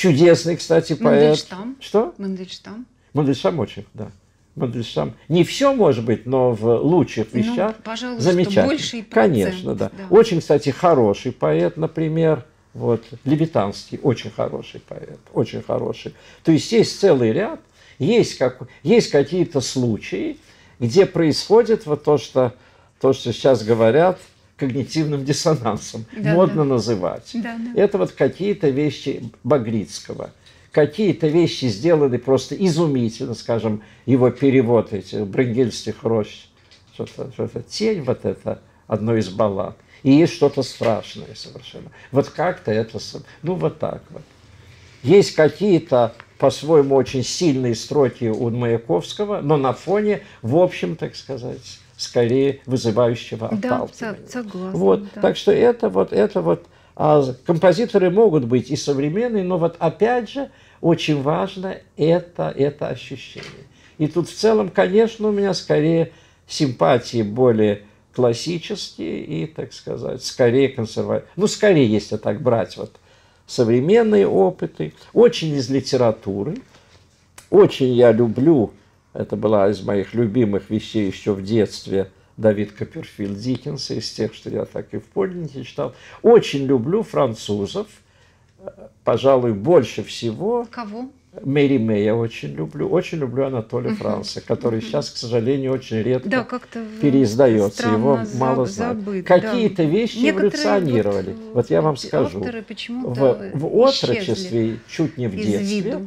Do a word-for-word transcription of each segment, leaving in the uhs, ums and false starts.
Чудесный, кстати, поэт. Мандельштам. Что? Мандельштам. Мандельштам очень, да. Мандельштам. Не все может быть, но в лучших вещах ну, пожалуй, замечательно. Больший процент, конечно, да. да. Очень, кстати, хороший поэт, например, вот, Левитанский, очень хороший поэт, очень хороший. То есть есть целый ряд, есть, как, есть какие-то случаи, где происходит вот то, что, то, что сейчас говорят, когнитивным диссонансом, да, модно да. называть. Да, да. Это вот какие-то вещи Багрицкого. Какие-то вещи сделаны просто изумительно, скажем, его перевод этих бренгельских рощ, что-то, что-то тень, вот это одно из баллад. И есть что-то страшное совершенно. Вот как-то это, ну вот так вот. Есть какие-то по-своему очень сильные строки у Маяковского, но на фоне, в общем, так сказать, скорее вызывающего отталкивания. Да, согласна. Вот, да. так что это вот, это вот, а композиторы могут быть и современные, но вот опять же очень важно это, это ощущение. И тут в целом, конечно, у меня скорее симпатии более классические и, так сказать, скорее консервативные. Ну, скорее, если так брать вот современные опыты, очень из литературы. Очень я люблю, это была из моих любимых вещей еще в детстве, Давид Копперфильд Диккенса, из тех, что я так и в подлиннике читал. Очень люблю французов, пожалуй, больше всего. Кого? Мэри Мэй я очень люблю. Очень люблю Анатолия uh-huh. Франца, который uh-huh. сейчас, к сожалению, очень редко да, как-то переиздается. Его мало знают. Забыт, Какие-то да. вещи Некоторые эволюционировали. Вот, вот я вам скажу. В, в отрочестве, чуть не в детстве, виду.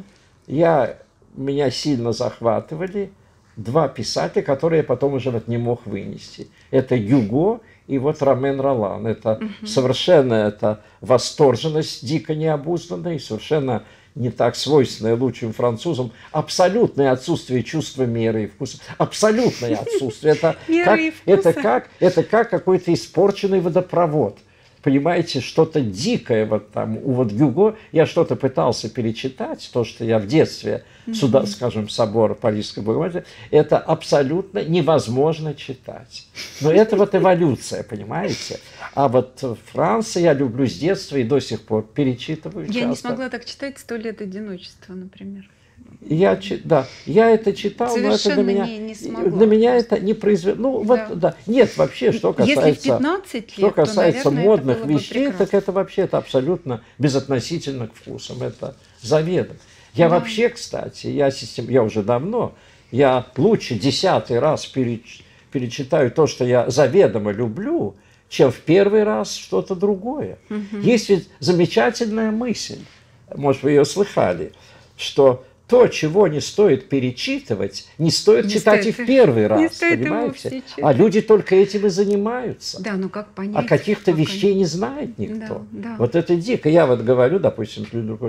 я, меня сильно захватывали два писателя, которые я потом уже вот не мог вынести. Это Гюго и вот Ромен Ролан. Это uh-huh. совершенно это восторженность, дико необузданная, и совершенно не так свойственное лучшим французам, абсолютное отсутствие чувства меры и вкуса. Абсолютное отсутствие. Это как, это как, это как какой-то испорченный водопровод. Понимаете, что-то дикое вот там. У вот Гюго я что-то пытался перечитать, то, что я в детстве, mm-hmm. сюда, скажем, собор Парижской Богоматери, это абсолютно невозможно читать. Но это вот эволюция, понимаете? А вот Франция я люблю с детства и до сих пор перечитываю часто. Я не смогла так читать «Сто лет одиночества», например. Я, да, я это читал, совершенно но это на меня, не, не смогла, на меня это не произвело. Ну, да. вот, да. Нет, вообще, что касается, Если в пятнадцать лет, что касается то, наверное, модных это было вещей, бы так это вообще это абсолютно безотносительно к вкусам. Это заведомо. Я да. вообще, кстати, я, систем, я уже давно, я лучше десятый раз переч, перечитаю то, что я заведомо люблю, чем в первый раз что-то другое. Угу. Есть ведь замечательная мысль, может, вы ее слыхали, что то, чего не стоит перечитывать, не стоит не читать стоит, и в первый раз, понимаете? А люди только этим и занимаются. Да, ну как понять? А каких-то как вещей они... не знает никто. Да, да. Вот это дико. Я вот говорю, допустим,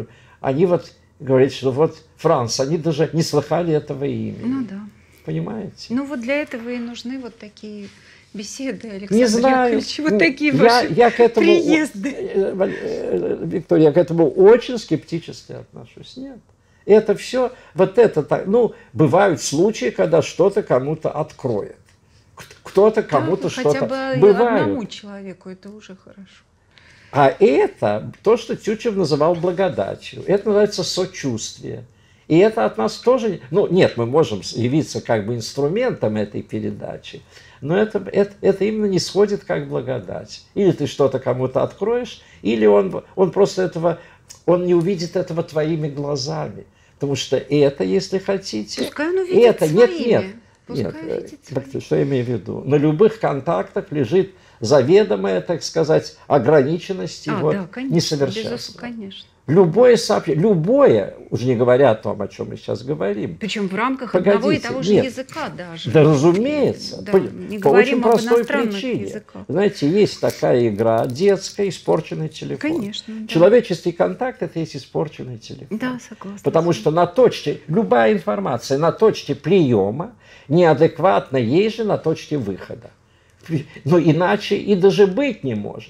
они вот говорят, что вот Франц, они даже не слыхали этого имени. Ну да. Понимаете? Ну вот для этого и нужны вот такие беседы, Александр не знаю. Яковлевич, вот такие я, ваши я к этому, приезды. Виктория, я к этому очень скептически отношусь. Нет. Это все, вот это так, ну, бывают случаи, когда что-то кому-то откроет. Кто-то кому-то да, что-то... Хотя бы бывает. Одному человеку это уже хорошо. А это то, что Тютчев называл благодатью. Это называется сочувствие. И это от нас тоже... Ну, нет, мы можем явиться как бы инструментом этой передачи, но это, это, это именно не сходит как благодать. Или ты что-то кому-то откроешь, или он, он просто этого... Он не увидит этого твоими глазами. Потому что это, если хотите... Пускай он увидит это, своими. Нет, нет. Пускай нет. Так, что я имею в виду? На любых контактах лежит заведомая, так сказать, ограниченность а, его да, конечно, несовершенства. Конечно. Любое сообщение, любое, уже не говоря о том, о чем мы сейчас говорим. Причем в рамках Погодите, одного и того же нет, языка даже. Да, разумеется. Да, по не по очень простой причине. Языках. Знаете, есть такая игра детская, испорченный телефон. Конечно. Да. Человеческий контакт – это есть испорченный телефон. Да, согласна. Потому что на точке, любая информация на точке приема неадекватна ей же на точке выхода. Но иначе и даже быть не может.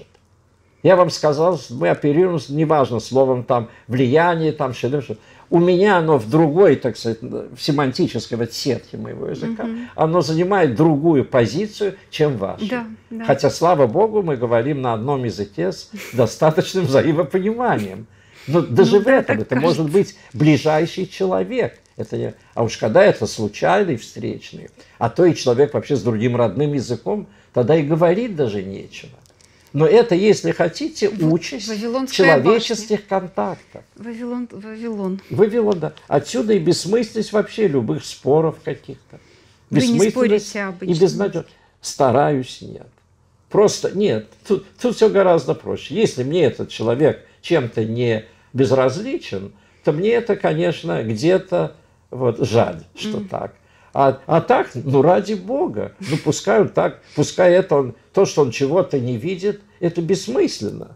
Я вам сказал, мы оперируем, неважно, словом там влияние, там что-то. У меня оно в другой, так сказать, в семантической вот сетке моего языка, угу. оно занимает другую позицию, чем ваша. Да, да. Хотя, слава богу, мы говорим на одном языке с достаточным взаимопониманием. Но даже Ну в да, этом так это может кажется. быть ближайший человек. Это не... А уж когда это случайный, встречный, а то и человек вообще с другим родным языком, тогда и говорить даже нечего. Но это, если хотите, Вот участь Вавилонская человеческих контактов. Вавилон, Вавилон. Вавилон, да. Отсюда и бессмысленность вообще любых споров каких-то. Вы не Бессмысленность спорите и обычно. безнадежность. Стараюсь, нет. Просто нет. Тут, тут все гораздо проще. Если мне этот человек чем-то не безразличен, то мне это, конечно, где-то вот, жаль, что mm. так. А, а так, ну ради Бога, ну пускай он так, пускай это он, то, что он чего-то не видит, это бессмысленно.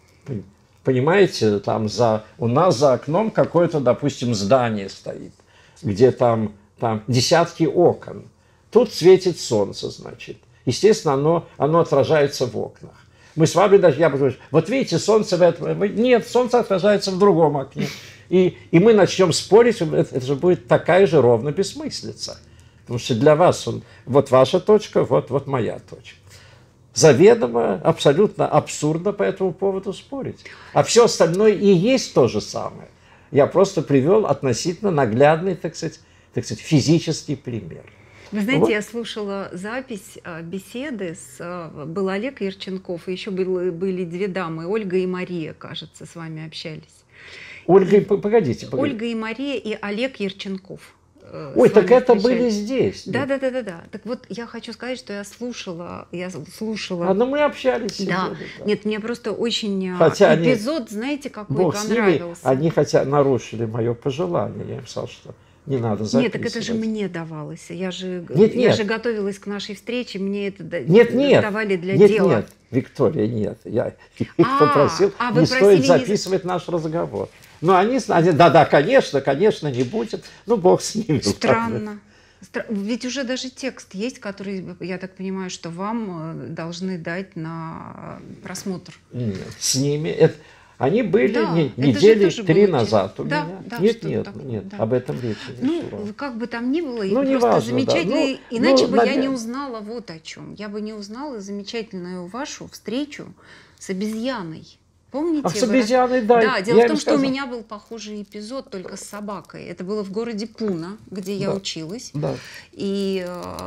Понимаете, там за, у нас за окном какое-то, допустим, здание стоит, где там, там десятки окон. Тут светит солнце, значит. Естественно, оно, оно отражается в окнах. Мы с вами даже, я бы говорю, вот видите, солнце в этом... Нет, солнце отражается в другом окне. И, и мы начнем спорить, это, это же будет такая же ровно бессмыслица. Потому что для вас он, вот ваша точка, вот, вот моя точка. Заведомо, абсолютно абсурдно по этому поводу спорить. А все остальное и есть то же самое. Я просто привел относительно наглядный, так сказать, так сказать, физический пример. Вы знаете, вот. Я слушала запись беседы, с, был Олег Ярченков, и еще были, были две дамы, Ольга и Мария, кажется, с вами общались. Ольга, и, погодите, погодите. Ольга и Мария и Олег Ярченков. Ой, так это были здесь. Да, да, да, да, да. Так вот, я хочу сказать, что я слушала, я слушала. А ну мы общались. Да. Сидели, да. Нет, мне просто очень хотя эпизод, они, знаете, какой Бог понравился. С ними, они хотя нарушили мое пожелание, я им сказал, что не надо записывать. Нет, так это же мне давалось. Я же, нет, я нет. же готовилась к нашей встрече, мне это нет, нет. давали для нет, дела. Нет, Виктория, нет. Я их а, попросил, а не стоит просили... записывать наш разговор. Ну, они, они, да-да, конечно, конечно, не будет. Ну, Бог с ними. Странно. Стра... Ведь уже даже текст есть, который, я так понимаю, что вам должны дать на просмотр. Нет, с ними. Это... Они были да, не, недели три было... назад у да, меня. Да, нет, нет, такое, нет, да. об этом речи не Ну, шло. как бы там ни было, ну, просто не важно, замечательно. Да. Ну, иначе ну, бы наверное... я не узнала вот о чем. Я бы не узнала замечательную вашу встречу с обезьяной. Помните? А с обезьяной, да. Да, дело я в том, что сказал. у меня был похожий эпизод, только с собакой. Это было в городе Пуна, где я да. училась. Да. И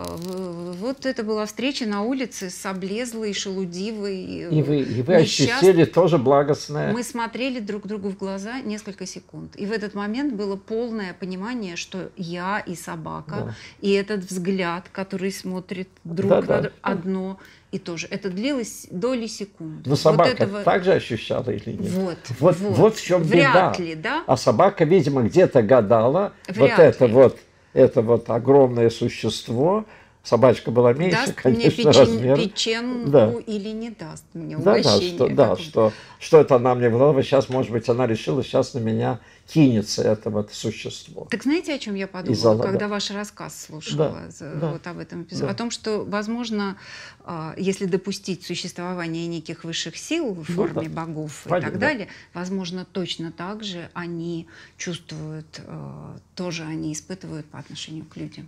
э, вот это была встреча на улице с облезлой, шелудивой. И вы, и вы ощутили тоже благостное. Мы смотрели друг другу в глаза несколько секунд. И в этот момент было полное понимание, что я и собака, да. и этот взгляд, который смотрит друг да, на да. друга, одно и то же. Это длилось доли секунд. Но собака вот этого... также ощущала или нет? Вот, вот, вот. вот в чем Вряд беда. ли, да? А собака, видимо, где-то гадала. Вряд вот это ли. вот, это вот огромное существо. Собачка была меньше, даст конечно, мне печень, размер. печенку да. или не даст мне да, угощение. Да, что, да что, что это она мне в сейчас, может быть, она решила, сейчас на меня кинется это вот существо. Так знаете, о чем я подумала, зала, когда да. ваш рассказ слушала да, вот да, об этом эпизоде? да. О том, что, возможно, если допустить существование неких высших сил в форме ну, да. богов Понятно, и так далее, да. возможно, точно так же они чувствуют, тоже они испытывают по отношению к людям.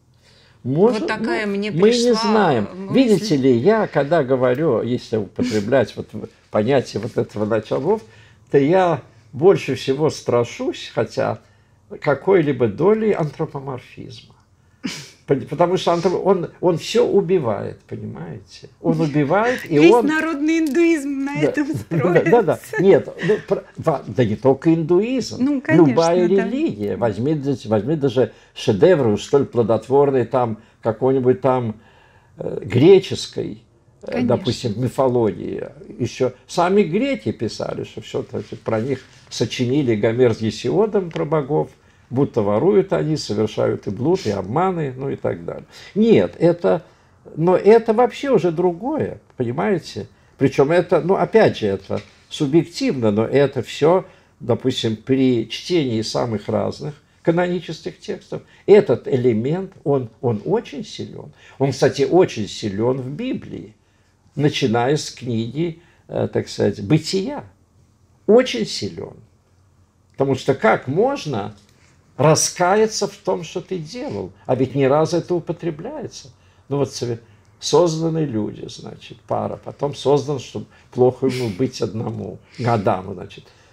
Может, вот такая ну, мне мы пришла не знаем. мысль. Видите ли, я когда говорю, если употреблять вот понятие вот этого началов, то я больше всего страшусь, хотя какой-либо долей антропоморфизма. Потому что он, он все убивает, понимаете? Он убивает, и Весь он... народный индуизм на да, этом строится. Да, да, да. Нет, ну, да, да не только индуизм. Ну, конечно, любая да. религия. Возьми, возьми даже шедевры столь плодотворные там какой-нибудь там э, греческой, э, допустим, мифологии. Еще сами греки писали, что все-таки про них сочинили Гомер с Гесиодом про богов. Будто воруют они, совершают и блуд, и обманы, ну и так далее. Нет, это, но это вообще уже другое, понимаете? Причем это, ну опять же, это субъективно, но это все, допустим, при чтении самых разных канонических текстов, этот элемент, он, он очень силен. Он, кстати, очень силен в Библии, начиная с книги, э, так сказать, «Бытия». Очень силен. Потому что как можно... раскаяться в том, что ты делал. А ведь не раз это употребляется. Ну вот созданы люди, значит, пара. Потом создан, чтобы плохо ему быть одному. Адаму, значит.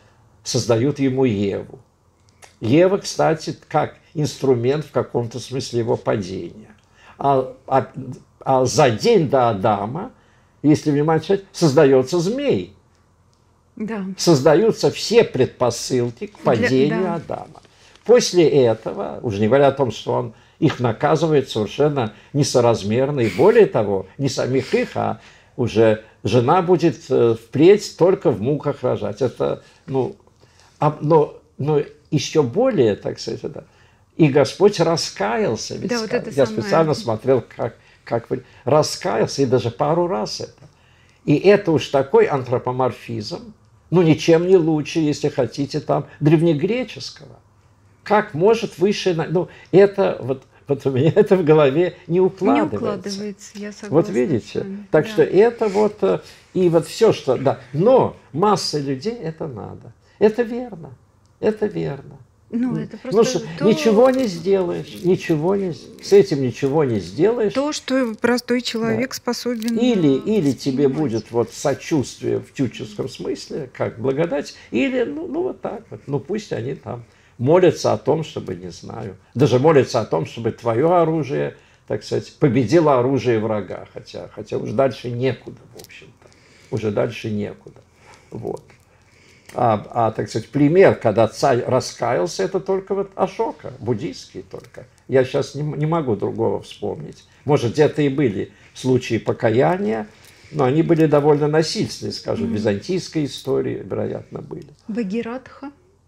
создают ему Еву. Ева, кстати, как инструмент в каком-то смысле его падения. А, а, а за день до Адама, если внимательно, создается змей. Да. Создаются все предпосылки к падению Для, да. Адама. После этого, уже не говоря о том, что он их наказывает совершенно несоразмерно, и более того, не самих их, а уже жена будет впредь только в муках рожать. Это, ну, а, но, но еще более, так сказать, это, и Господь раскаялся. Ведь да, вот это я самое... специально смотрел, как, как вы... раскаялся, и даже пару раз это. И это уж такой антропоморфизм, ну, ничем не лучше, если хотите, там, древнегреческого. Как может высшее... Ну, это вот, вот у меня это в голове не укладывается. Не укладывается, я согласна. Вот видите? Так да. что это вот... И вот все, что... Да. Но масса людей это надо. Это верно. Это верно. Ну, это просто ну, что, то... Ничего не сделаешь, ничего не... С этим ничего не сделаешь. То, что простой человек да. способен... Или, или тебе будет вот сочувствие в тюческом смысле, как благодать, или, ну, ну, вот так вот. Ну, пусть они там молятся о том, чтобы, не знаю, даже молятся о том, чтобы твое оружие, так сказать, победило оружие врага. Хотя, хотя уже дальше некуда, в общем-то. Уже дальше некуда. Вот. А, а, так сказать, пример, когда царь раскаялся, это только вот Ашока, буддийский только. Я сейчас не, не могу другого вспомнить. Может, где-то и были случаи покаяния, но они были довольно насильственные, скажем, в mm-hmm. византийской истории, вероятно, были. Багиратха.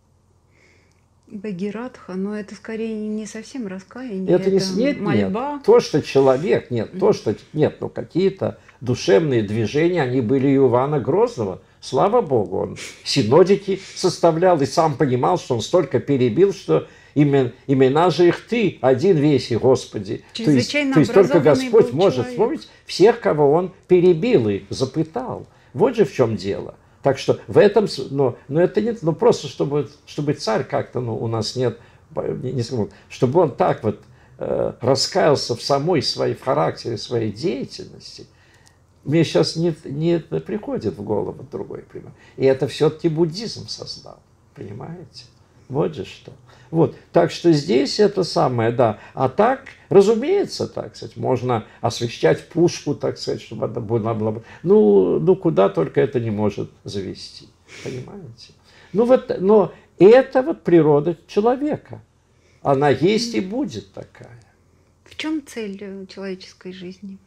Багиратха, но это скорее не совсем раскаяние, это, это не, нет, мольба. Нет. То, что человек, нет, mm-hmm. то, что нет, ну какие-то душевные движения, они были и у Ивана Грозного. Слава Богу, он синодики составлял и сам понимал, что он столько перебил, что имен, имена же их ты, один весь, и Господи. То есть, то есть только Господь может человек. Вспомнить всех, кого он перебил и запытал. Вот же в чем дело. Так что в этом, но, но это нет, ну просто чтобы, чтобы царь как-то, ну у нас нет, не, не, чтобы он так вот э, раскаялся в самой своей, в характере своей деятельности. Мне сейчас не, не приходит в голову другой пример. И это все-таки буддизм создал. Понимаете? Вот же что. Вот. Так что здесь это самое, да. А так, разумеется, так сказать, можно освещать пушку, так сказать, чтобы это было... Ну, ну, куда только это не может завести. Понимаете? Ну, вот, но это вот природа человека. Она есть и будет такая. В чем цель человеческой жизни?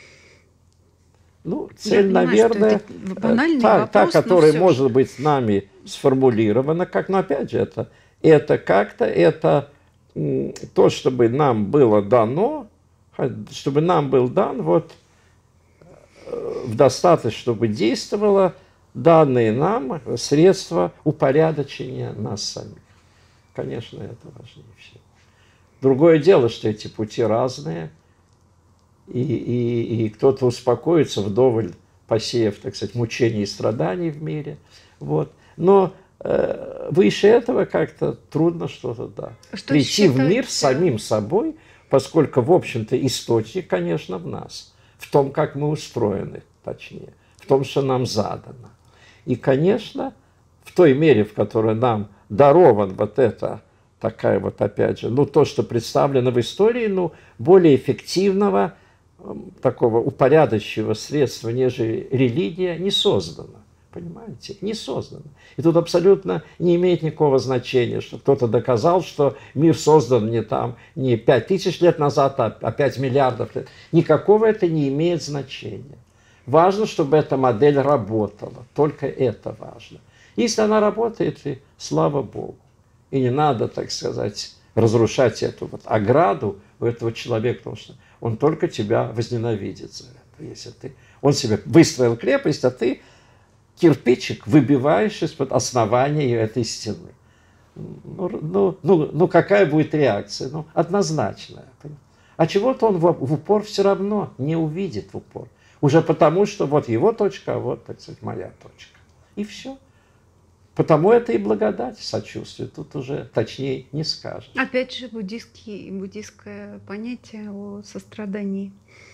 Ну, цель, понимаю, наверное, та, та, которая может быть с нами сформулирована, как, но опять же, это, это как-то, это то, чтобы нам было дано, чтобы нам был дан вот в достаточно, чтобы действовало данные нам средства упорядочения нас самих. Конечно, это важнее всего. Другое дело, что эти пути разные, и, и, и кто-то успокоится вдоволь, посеяв, так сказать, мучений и страданий в мире. Вот. Но э, выше этого как-то трудно что-то, да. Что прийти считается... в мир с самим собой, поскольку, в общем-то, источник, конечно, в нас, в том, как мы устроены, точнее, в том, что нам задано. И, конечно, в той мере, в которой нам дарован вот это, такая вот, опять же, ну, то, что представлено в истории, ну, более эффективного, такого упорядочивающего средства, нежели религия, не создано. Понимаете? Не создано. И тут абсолютно не имеет никакого значения, что кто-то доказал, что мир создан не там, не пять тысяч лет назад, а пять миллиардов лет. Никакого это не имеет значения. Важно, чтобы эта модель работала. Только это важно. Если она работает, и слава Богу. И не надо, так сказать, разрушать эту вот ограду у этого человека, потому что он только тебя возненавидит за это. Если ты... Он себе выстроил крепость, а ты кирпичик выбиваешь из-под основания этой стены. Ну, ну, ну, ну какая будет реакция? Ну, однозначная. А чего-то он в, в упор все равно не увидит в упор. Уже потому, что вот его точка, а вот, так сказать, моя точка. И все. Потому это и благодать, сочувствие. Тут уже точнее не скажешь. Опять же, буддийский, буддийское понятие о сострадании.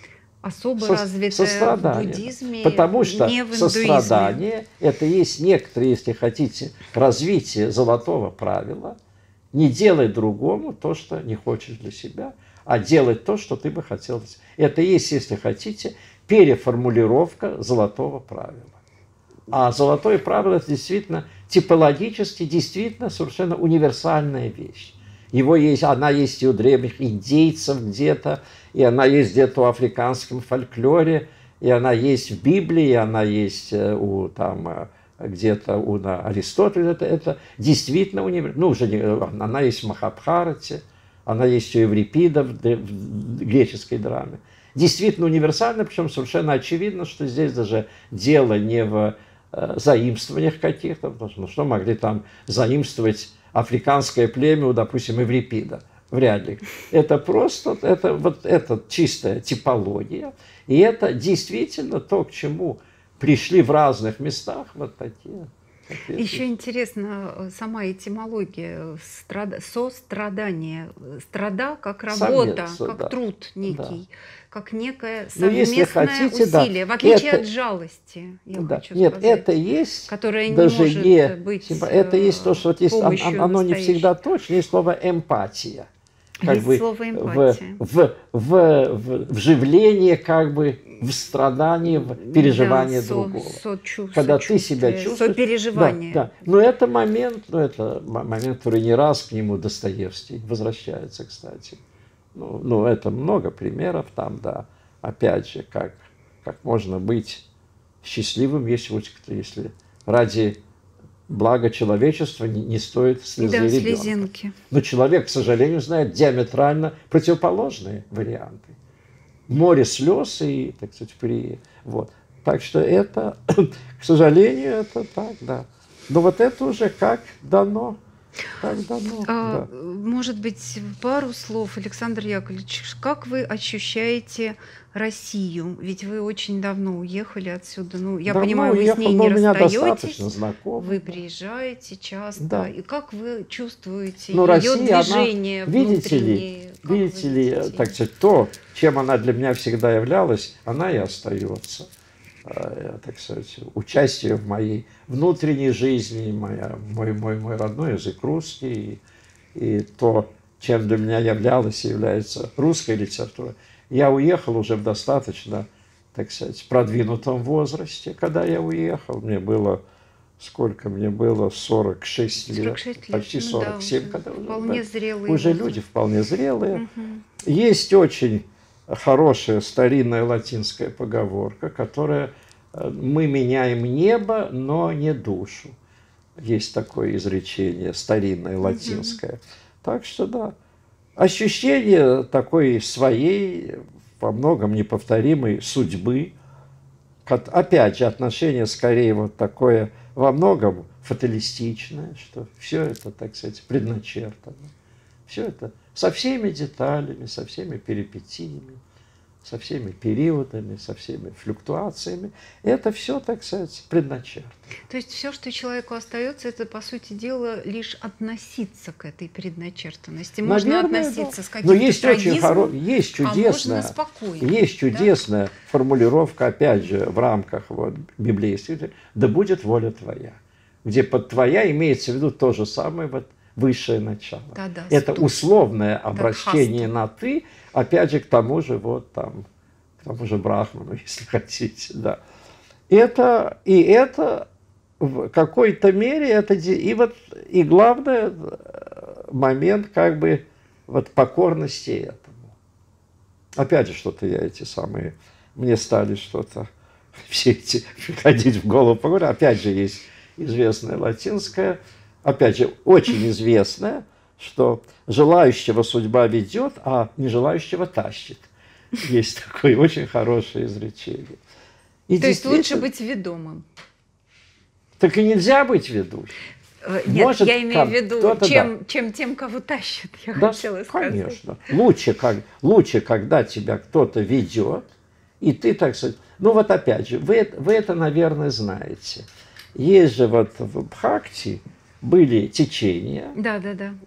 особо Со, развитое в сострадание. буддизме, Потому что не в индуизме. сострадание – это есть некоторые, если хотите, развитие золотого правила. Не делай другому то, что не хочешь для себя, а делать то, что ты бы хотел. Это есть, если хотите, переформулировка золотого правила. А золотое правило – это действительно типологически, действительно совершенно универсальная вещь. Его есть, она есть и у древних индейцев где-то, и она есть где-то в африканском фольклоре, и она есть в Библии, и она есть у, там, где-то у Аристотеля. Это, это действительно универсальная. Ну, уже не, она есть в Махабхарате, она есть у Еврипида в, в греческой драме. Действительно универсально, причем совершенно очевидно, что здесь даже дело не в э, заимствованиях каких-то, потому что ну, что могли там заимствовать африканское племя, допустим, Еврипида? Вряд ли. Это просто, это вот это чистая типология, и это действительно то, к чему пришли в разных местах вот такие. такие Еще вещи. интересно сама этимология страда, сострадание. Страда как Совместно, работа, как да. труд некий, Да. как некое Но если совместное хотите, усилие, да, в отличие это- от жалости, я Да. хочу Нет, сказать, это есть которая не даже может не быть типа, это есть то, что вот есть, помощью оно, оно не настоящей. всегда точно, есть слово эмпатия. Как Есть бы слово в, эмпатия. в, в, в вживление, как бы в страдание, в переживание Да, со- другого. сочу- Когда ты себя сочувствие, чувствуешь. сопереживание. Да, да. Но это момент, ну, это м- момент, который не раз к нему Достоевский возвращается, кстати. Ну, ну, это много примеров там, да. Опять же, как, как можно быть счастливым, если, вот, если ради блага человечества не, не стоит слезы Да, ребенка. слезинки. Но человек, к сожалению, знает диаметрально противоположные варианты. Море слез и, так сказать, при... Вот. Так что это, к сожалению, это так, да. Но вот это уже как дано. Как дано, А, да. может быть, пару слов, Александр Яковлевич, как вы ощущаете Россию? Ведь вы очень давно уехали отсюда. Ну, я Давно понимаю, вы с уехал, ней но не у меня расстаетесь. достаточно знакомых. Вы да. приезжаете часто. Да. И как вы чувствуете Но ее Россия, она, движение видите ли, внутреннее? Как вы видите ли, видите? так сказать, то, чем она для меня всегда являлась, она и остается. Э, Так сказать, участие в моей внутренней жизни, моя, мой, мой, мой родной язык русский, и, и то, чем для меня являлась и является русская литература. Я уехал уже в достаточно, так сказать, продвинутом возрасте, когда я уехал. Мне было, сколько мне было, сорок шесть лет, сорок шесть лет, почти ну да, сорок семь, уже когда уже, вполне да, зрелый уже возраст. люди вполне зрелые. Мгм. Есть очень хорошая старинная латинская поговорка, которая э, «мы меняем небо, но не душу». Есть такое изречение старинное латинское. Так что да, ощущение такой своей, во многом неповторимой судьбы. Кот- Опять же, отношение скорее вот такое во многом фаталистичное, что все это, так сказать, предначертано. Все это со всеми деталями, со всеми перипетиями, со всеми периодами, со всеми флюктуациями. Это все, так сказать, предначертано. То есть все, что человеку остается, это, по сути дела, лишь относиться к этой предначертанности. Можно Наверное, относиться да. с Но каким-то есть очень хоро... трагизмом, есть а можно чудесная, спокойно. есть да? чудесная формулировка, опять же, в рамках вот, библейских, да будет воля твоя, где под твоя имеется в виду то же самое вот, высшее начало. Да, да, Это ступ. условное обращение Тадхаста. на ты, опять же, к тому же вот там, к тому же Брахману, если хотите, да. Это и это в какой-то мере это де- и вот и главное э, момент как бы вот покорности этому. Опять же что-то я эти самые мне стали что-то все эти приходить в голову поговорить. Опять же есть известная латинская, опять же очень известная, что желающего судьба ведет, а нежелающего тащит. Есть такое очень хорошее изречение. И То есть лучше действительно- быть ведомым. Так и нельзя быть ведущим. Э, Нет, Может, я имею там в виду, кто-то, чем, чем тем, кого тащит, я Да, хотела сказать. конечно. Лучше, как, лучше, когда тебя кто-то ведет, и ты, так сказать... Ну вот опять же, вы, это- вы это, наверное, знаете. Есть же вот в Бхакти были течения. Да, да, да.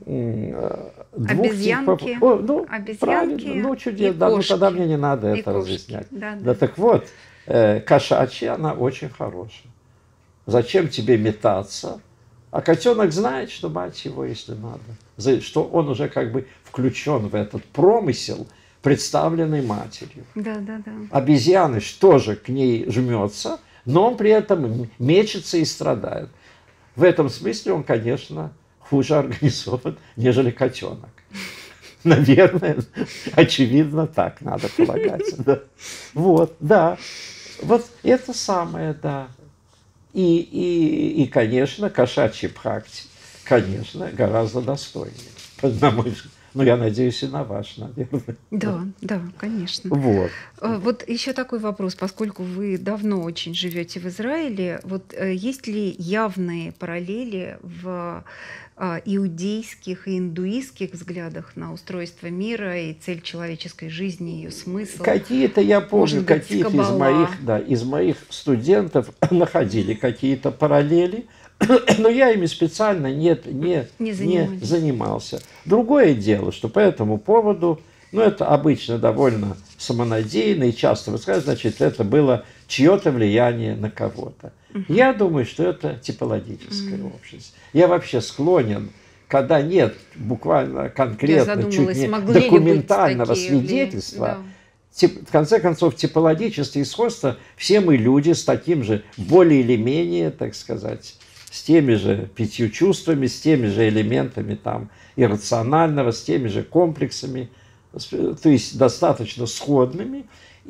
Двух обезьянки, типов. О, ну, обезьянки ну, чудес, и да, кошки. Ну тогда мне не надо И это кошки. разъяснять. Да, Да, да. так вот, э, кошачья, она очень хорошая. Зачем тебе метаться? А котенок знает, что мать его, если надо, что он уже как бы включен в этот промысел, представленный матерью. Да, да, да. Обезьяныш тоже к ней жмется, но он при этом мечется и страдает. В этом смысле он, конечно, хуже организован, нежели котенок. Наверное, очевидно, так надо полагать. Да. Вот, да. Вот это самое, да. И, и, и, конечно, кошачий бхакти, конечно, гораздо достойнее. На мой взгляд. Ну, я надеюсь, и на ваш, наверное. Да, да, конечно. Вот. Вот еще такой вопрос, поскольку вы давно очень живете в Израиле, вот есть ли явные параллели в иудейских и индуистских взглядах на устройство мира и цель человеческой жизни, ее смысл? Какие-то, я помню, какие-то из моих, да, из моих студентов находили какие-то параллели, но я ими специально не, не, не, не занимался. Другое дело, что по этому поводу, ну это обычно довольно самонадеянно и часто высказывают, значит, это было чье-то влияние на кого-то. Uh-huh. Я думаю, что это типологическая uh-huh. общность. Я вообще склонен, когда нет буквально конкретно, чуть не документального свидетельства, да. В конце концов, типологическое сходство, все мы люди с таким же, более или менее, так сказать, с теми же пятью чувствами, с теми же элементами там, иррационального, с теми же комплексами, то есть достаточно сходными.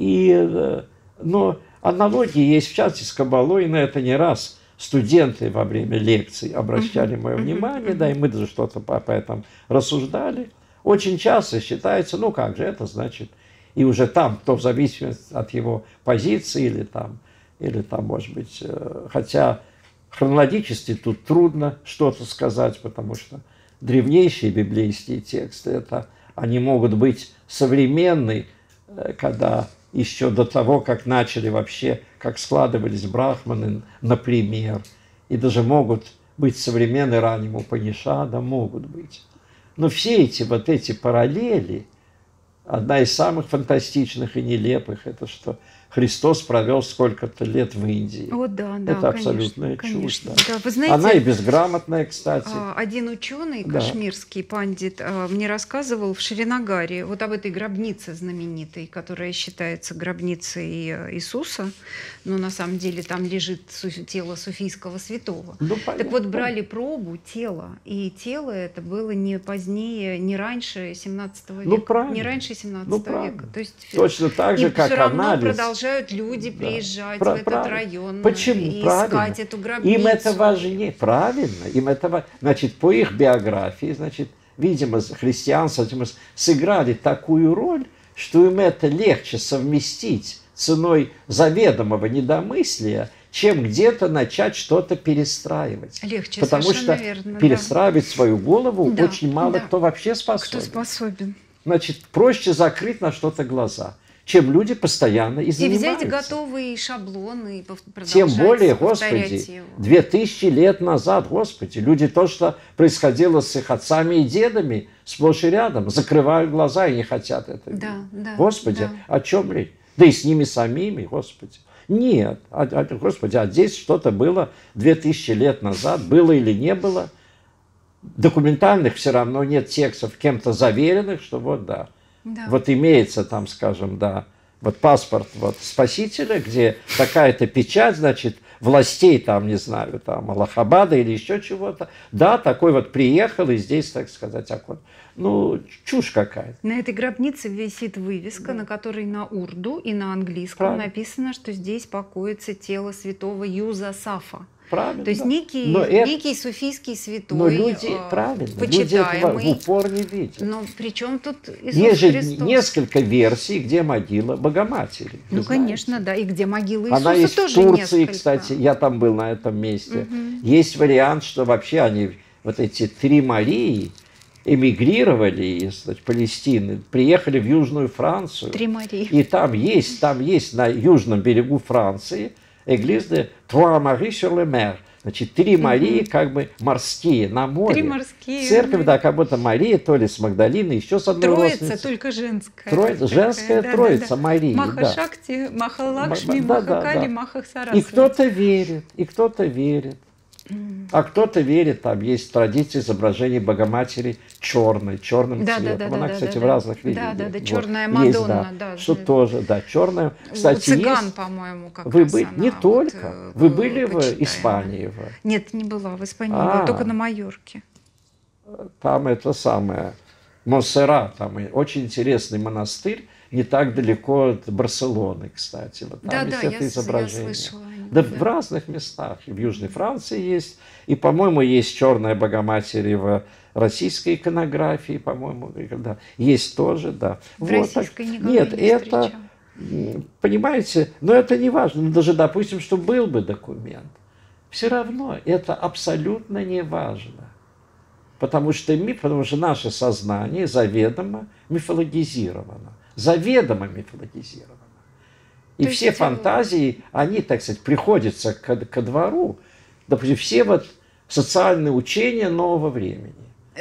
И, но аналогии есть в частности с Каббалой, и на это не раз студенты во время лекций обращали мое внимание, да, и мы даже что-то по, по этому рассуждали. Очень часто считается, ну как же, это значит, и уже там, то в зависимости от его позиции, или там, или там, может быть, хотя хронологически тут трудно что-то сказать, потому что древнейшие библейские тексты, это, они могут быть современны, когда еще до того, как начали вообще, как складывались брахманы, например, и даже могут быть современны раннему Упанишада, могут быть. Но все эти вот эти параллели, одна из самых фантастичных и нелепых, это что Христос провел сколько-то лет в Индии. О, да, да, это абсолютная конечно, чушь. конечно. Да. Да, вы знаете, она и безграмотная, кстати. Один ученый, да. кашмирский пандит, мне рассказывал в Шринагаре вот об этой гробнице знаменитой, которая считается гробницей Иисуса, но на самом деле там лежит тело суфийского святого. Ну, так вот, брали пробу тела, и тело это было не позднее, не раньше семнадцатого века. Ну, правильно. Не раньше семнадцатого ну, века. То есть, точно так же, как все равно анализ. Продолжают люди да. приезжать Про, в этот правильно. район Почему? и правильно. искать эту гробницу. Им это важнее. Правильно. Им это, значит, по их биографии, значит, видимо, христианство сыграли такую роль, что им это легче совместить ценой заведомого недомыслия, чем где-то начать что-то перестраивать. Легче, потому что верно, перестраивать да. свою голову да, очень мало да. кто вообще способен. Кто способен. Значит, проще закрыть на что-то глаза, чем люди постоянно и занимаются. И взять готовые шаблоны и продолжать Тем более, Господи, его. две тысячи лет назад, Господи, люди, то, что происходило с их отцами и дедами, сплошь и рядом, закрывают глаза и не хотят это видеть. Да, да, Господи, да. о чем речь? Да и с ними самими, Господи. Нет, а, а, Господи, а здесь что-то было две тысячи лет назад, было или не было. Документальных все равно нет текстов, кем-то заверенных, что вот да. Да. Вот имеется там, скажем, да, вот паспорт вот Спасителя, где такая-то печать, значит, властей там, не знаю, там, Аллахабада или еще чего-то. Да, такой вот приехал и здесь, так сказать, окон. Ну, чушь какая-то. На этой гробнице висит вывеска, да. на которой на урду и на английском Правильно. написано, что здесь покоится тело святого Юза Сафа. Правильно, То есть да. некий, некий это... суфийский святой, но люди, правильно, почитаемый. Люди в упор не видят. Но при чем тут Иисус Есть же Христос? несколько версий, где могила Богоматери. Ну, конечно, да. И где могила Иисуса Она есть тоже в Турции, несколько. кстати. Я там был на этом месте. Угу. Есть вариант, что вообще они, вот эти три Марии, эмигрировали из значит, Палестины, приехали в Южную Францию. Три Марии. И там есть, там есть на южном берегу Франции Église de Trois-Maries-sur-le-Mer, Значит, три Марии как бы морские, на море. Три морские. Церковь, да, как будто Мария, то ли с Магдалиной, еще с одной Троица, родственницей. только женская. Троица, женская да, троица да, да. Марии, Маха да. Шакти, Маха Лакшми, Да, Маха да, Кали, да. Маха Сарасвати. И кто-то верит, и кто-то верит. А кто-то верит, там есть традиция изображения Богоматери черной, черным Да, да, цветом. да, Она, да, кстати, да, в да. разных Да, религиях. да, да, Вот. черная Есть, Мадонна, да, да, что да. тоже, да, черная. У Кстати, цыган, есть... по-моему, как Вы раз были она не вот, только, э, вы были в почитаемая. Испании? В... Нет, не была в Испании, А. была только на Майорке. Там это самое, Монсеррат, там и очень интересный монастырь, не так далеко от Барселоны, кстати. Вот там Да, есть да, это я, с- я изображение. слышала. о нем, Да, да. в разных местах. И в Южной Франции есть. И, по-моему, есть черная Богоматерь в российской иконографии, по-моему. Да. Есть тоже, да. В Вот, российской так. никогда Нет, не это, встречала. м, понимаете, но это не важно. Ну, даже, допустим, что был бы документ. Все равно это абсолютно не важно. Потому что, миф, потому что наше сознание заведомо мифологизировано. Заведомо мифологизировано. И То все есть, э, фантазии, они, так сказать, приходятся ко, ко двору. Допустим, все вот социальные учения нового времени.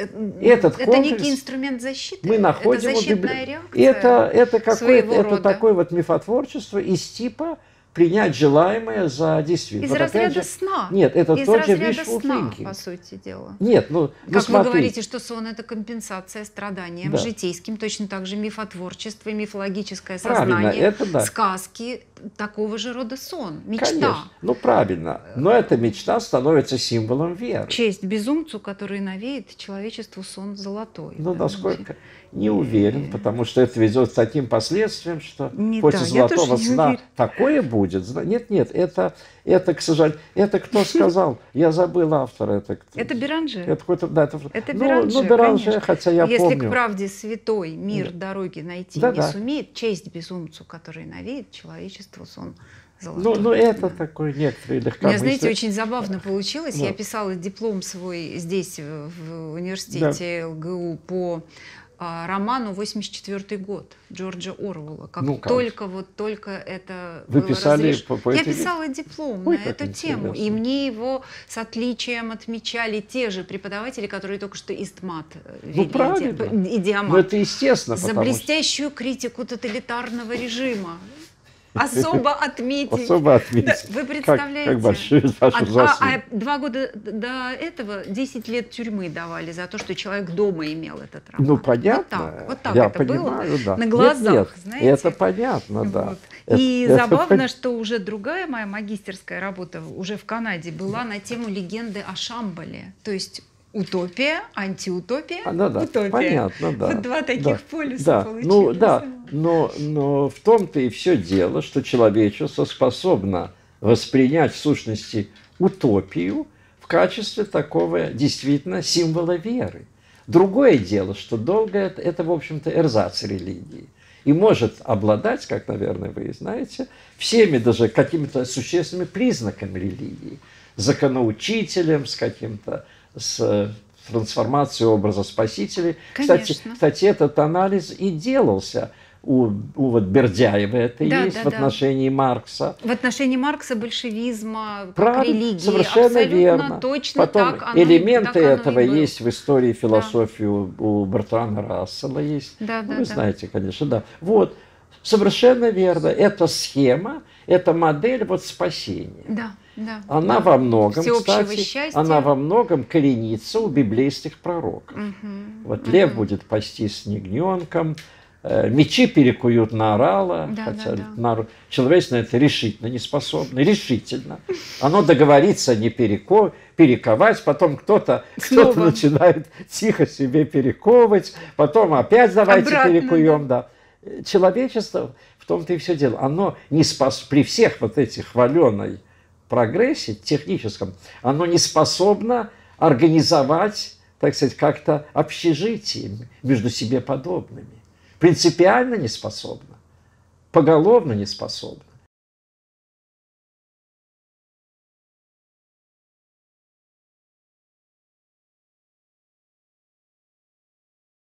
Этот это комплекс некий инструмент защиты? мы находим Это в защитная Библии. реакция? Это, это, какое своего это рода? такое вот мифотворчество из типа принять желаемое за действительно. Из Вот опять разряда же, сна. Нет, это Из тот же разряда wishful сна, thinking. по сути дела. Нет, ну, ну Как вы смотри. говорите, что сон – это компенсация страданиям Да. житейским, точно так же мифотворчество, мифологическое Правильно, сознание, это да. сказки – такого же рода сон, мечта. Конечно, ну правильно. Но эта мечта становится символом веры. Честь безумцу, который навеет человечеству сон золотой. Ну, да. насколько не уверен, потому что это ведет к таким последствиям, что Не, после да, я золотого тоже не сна уверена. такое будет. Зна- Нет, нет, это, это, к сожалению, это кто сказал? Я забыл автора. Это, кто- Это Беранже. это какой-то, да, это, Это ну, Беранже, ну, Беранже, конечно. хотя я Если помню. к правде святой мир дороги найти Да, не да. сумеет, честь безумцу, который навеет человечеству сон золотой. Ну, ну, это Да. такой некоторый У меня, легкомыслие. знаете, очень забавно получилось. Да. Я писала диплом свой здесь, в университете ЛГУ, по а, роману «восемьдесят четвёртый год» Джорджа Оруэлла. Как Ну, как? только вот только это Вы было писали разреш- по- по Я этой- писала диплом Ой, на как эту тему, и интересно. мне его с отличием отмечали те же преподаватели, которые только что истмат э, Ну, вели, правильно. иди- идиомат. Ну, это естественно, За потому что... блестящую критику тоталитарного режима. Особо отметить. Особо отметить. Да, вы Как- представляете? Как, большую вашу А, а- заслугу. а два года до этого десять лет тюрьмы давали за то, что человек дома имел этот роман. Ну, понятно. Вот так, вот так я это понимаю, было да. на глазах, нет, нет, знаете. Это понятно, да. Вот. Это- И это забавно, пон- что уже другая моя магистерская работа уже в Канаде была на тему легенды о Шамбале. То есть утопия, антиутопия, А, да, да, утопия. понятно, да. Вот два таких да, полюса да. получилось. Ну, да, но, но в том-то и все дело, что человечество способно воспринять в сущности утопию в качестве такого действительно символа веры. Другое дело, что долго это, это в общем-то, эрзац религии. И может обладать, как, наверное, вы знаете, всеми даже какими-то существенными признаками религии. Законоучителем, с каким-то, с трансформацией образа спасителей. Кстати, Конечно. кстати, этот анализ и делался у, у вот Бердяева, это Да, есть да, в да. отношении Маркса. В отношении Маркса, большевизма, как Правильно, религии, совершенно абсолютно верно. точно Потом так оно, элементы так оно и этого было. есть в истории философии у, у Бертрана Рассела есть. Да, Ну, да, вы да. знаете, конечно, да. Вот, совершенно верно. Это схема, это модель вот спасения. Да, да. Она да. во многом, Всеобщего кстати, счастья. она во многом коренится у библейских пророков. Мгм, Вот мгм. лев будет пастись с ягненком, э, мечи перекуют на орала, Да, хотя да, да. на- человечество на это решительно не способно, решительно. Оно договорится не переко, перековать, потом кто-то кто Снова. начинает тихо себе перековывать, потом опять давайте Обратно, перекуем. Да. Человечество, в том-то и все дело, оно не спас, при всех вот этих хваленой прогрессе техническом, оно не способно организовать, так сказать, как-то общежитие между себе подобными. Принципиально не способно, поголовно не способно.